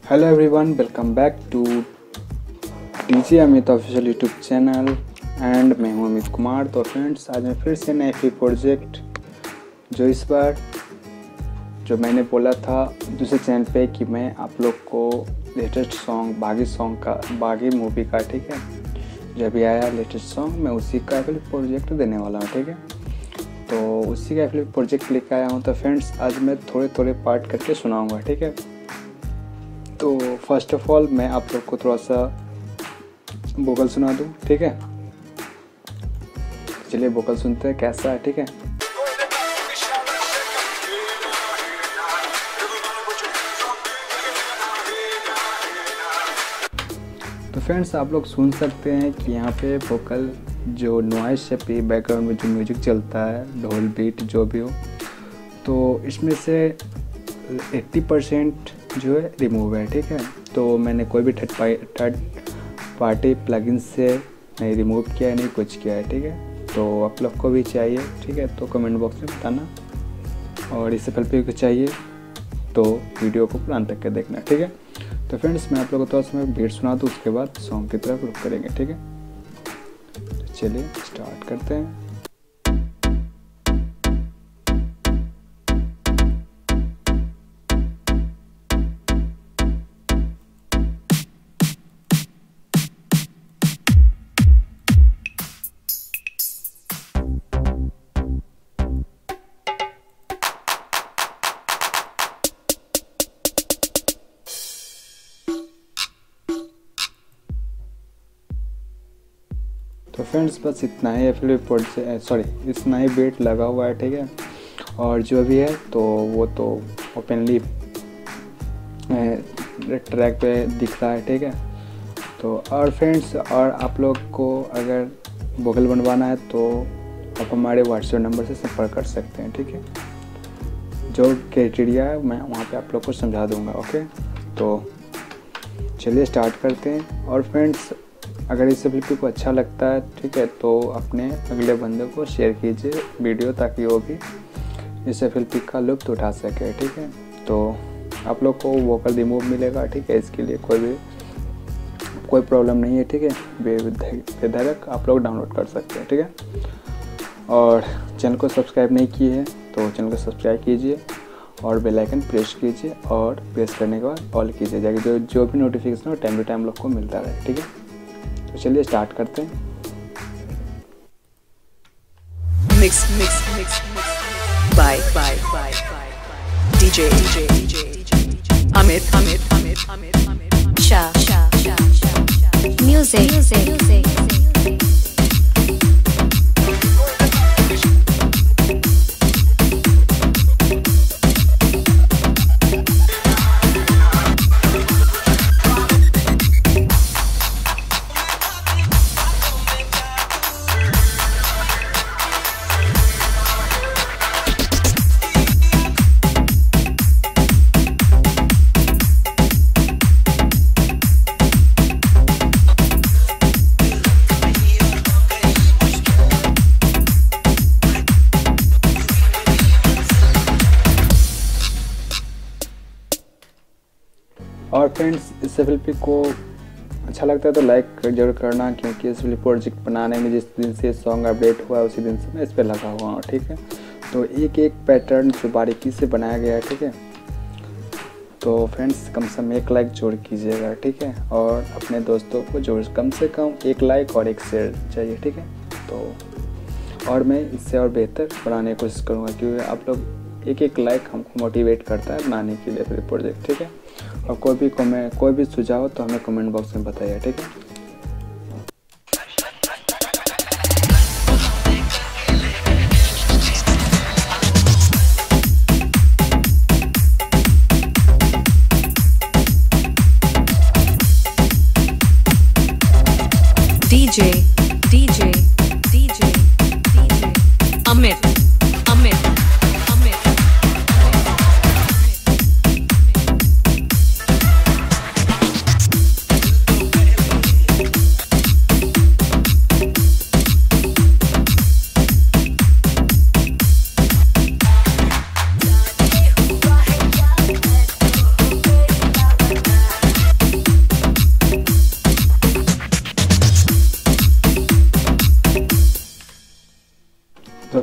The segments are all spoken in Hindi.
Hello everyone, welcome back to DJ Amit official YouTube channel and मैं हूं अमित कुमार। तो फ्रेंड्स, आज मैं फिर से नए फ्री प्रोजेक्ट जो इस बार जो मैंने बोला था दूसरे चैनल पे कि मैं आप लोग को लेटेस्ट सॉन्ग का बागी मूवी का, ठीक है, जब भी आया लेटेस्ट सॉन्ग मैं उसी का एफिलिएट प्रोजेक्ट देने वाला हूँ, ठीक है। तो उसी का एफिलिएट प्रोजेक्ट लेकर आया हूँ। तो फ्रेंड्स, आज मैं थोड़े थोड़े पार्ट करके सुनाऊँगा, ठीक है। तो फर्स्ट ऑफ ऑल मैं आप लोग को थोड़ा सा वोकल सुना दूँ, ठीक है। चलिए वोकल सुनते हैं कैसा है, ठीक है। तो फ्रेंड्स, आप लोग सुन सकते हैं कि यहाँ पे वोकल जो नॉइस है, बैकग्राउंड में जो म्यूजिक चलता है, ढोल बीट जो भी हो, तो इसमें से 80% जो है रिमूव है, ठीक है। तो मैंने कोई भी थर्ड पार्टी प्लगइन से नहीं रिमूव किया है, नहीं कुछ किया है, ठीक है। तो आप लोग को भी चाहिए, ठीक है, तो कमेंट बॉक्स में बताना। और इससे पहले भी चाहिए तो वीडियो को पूरा अंत तक के देखना, ठीक है। तो फ्रेंड्स, मैं आप लोगों को थोड़ा सा बीट सुना दूँ, उसके बाद सॉन्ग की तरफ रुक करेंगे, ठीक है। तो चलिए स्टार्ट करते हैं। तो फ्रेंड्स, बस इतना ही इतना ही बीट लगा हुआ है, ठीक है। और जो भी है तो वो तो ओपनली ट्रैक पे दिख रहा है, ठीक है। तो और फ्रेंड्स, और आप लोग को अगर वोकल बनवाना है तो आप हमारे व्हाट्सएप नंबर से संपर्क कर सकते हैं, ठीक है। जो क्राइटेरिया है मैं वहाँ पे आप लोग को समझा दूँगा, ओके। तो चलिए स्टार्ट करते हैं। और फ्रेंड्स, अगर इस वीडियो को अच्छा लगता है, ठीक है, तो अपने अगले बंदे को शेयर कीजिए वीडियो, ताकि वो भी इस फिल्म का लुत्फ उठा सके, ठीक है। तो आप लोग को वोकल रिमूव मिलेगा, ठीक है। इसके लिए कोई प्रॉब्लम नहीं है, ठीक है। बेधड़क आप लोग डाउनलोड कर सकते हैं, ठीक है। और चैनल को सब्सक्राइब नहीं किए हैं तो चैनल को सब्सक्राइब कीजिए और बेल आइकन प्रेस कीजिए, और प्रेस करने के बाद ऑल कीजिए, ताकि जो भी नोटिफिकेशन हो टाइम टू टाइम लोग को मिलता रहे, ठीक है। तो चलिए स्टार्ट करते हैं। Mix by DJ Amit Sha music. और फ्रेंड्स, इस फिल्म को अच्छा लगता है तो लाइक जरूर करना, क्योंकि इस प्रोजेक्ट बनाने में जिस दिन से सॉन्ग अपडेट हुआ उसी दिन से मैं इस पर लगा हुआ हूँ, ठीक है। तो एक एक पैटर्न जो बारीकी से बनाया गया है, ठीक है। तो फ्रेंड्स, कम से कम 1 लाइक जोड़ कीजिएगा, ठीक है। और अपने दोस्तों को जोड़, कम से कम 1 लाइक और 1 शेयर चाहिए, ठीक है। तो और मैं इससे और बेहतर बनाने की कोशिश करूँगा, क्योंकि आप लोग एक लाइक हमको मोटिवेट करता है बनाने के लिए फिर प्रोजेक्ट, ठीक है। और कोई भी सुझाव तो हमें कमेंट बॉक्स में बताइए, ठीक है। डीजे अमित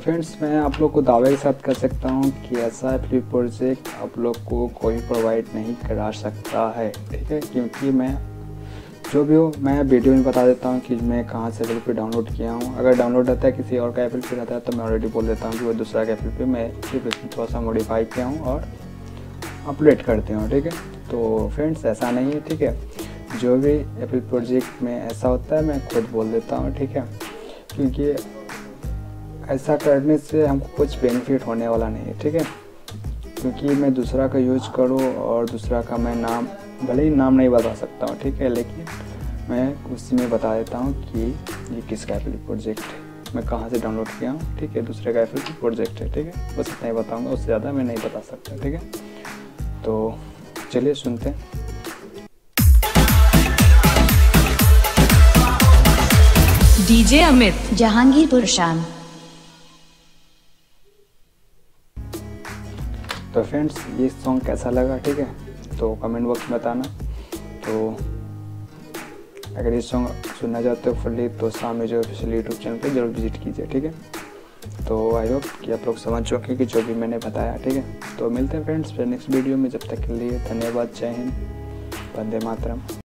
फ्रेंड्स मैं आप लोग को दावे के साथ कह सकता हूँ कि ऐसा फ्री प्रोजेक्ट आप लोग को कोई प्रोवाइड नहीं करा सकता है, ठीक है। क्योंकि मैं जो भी हो मैं वीडियो में बता देता हूँ कि मैं कहाँ से एप्पल पे डाउनलोड किया हूँ। अगर डाउनलोड रहता है किसी और का एप्पल पे रहता है तो मैं ऑलरेडी बोल देता हूँ कि वो दूसरा का एप्पल पे मैं सिर्फ इसमें थोड़ा सा मॉडिफाई किया हूँ और अपडेट करती हूँ, ठीक है। तो फ्रेंड्स ऐसा नहीं है, ठीक है। जो भी एप्पल प्रोजेक्ट में ऐसा होता है मैं खुद बोल देता हूँ, ठीक है। क्योंकि ऐसा करने से हमको कुछ बेनिफिट होने वाला नहीं है, ठीक है। क्योंकि मैं दूसरा का यूज करूँ और दूसरा का मैं नाम भले ही नाम नहीं बता सकता हूँ, ठीक है, लेकिन मैं उसी में बता देता हूँ कि ये किसका एप्पल प्रोजेक्ट है, मैं कहाँ से डाउनलोड किया हूँ, ठीक है, दूसरे का एप्पल प्रोजेक्ट है, ठीक है। बस इतना ही बताऊँगा, उससे ज़्यादा मैं नहीं बता सकता, ठीक है। तो चलिए सुनते हैं। डीजे अमित, जहांगीरपुर शाम। तो फ्रेंड्स ये सॉन्ग कैसा लगा, ठीक है, तो कमेंट बॉक्स में बताना। तो अगर ये सॉन्ग सुनना चाहते हो फुल्ली तो सामने जो ऑफिशियल यूट्यूब चैनल पे जरूर विजिट कीजिए, ठीक है। तो आई होप कि आप लोग समझ चुके कि जो भी मैंने बताया, ठीक है। तो मिलते हैं फ्रेंड्स फिर नेक्स्ट वीडियो में, जब तक के लिए धन्यवाद, जय हिंद, वंदे मातरम।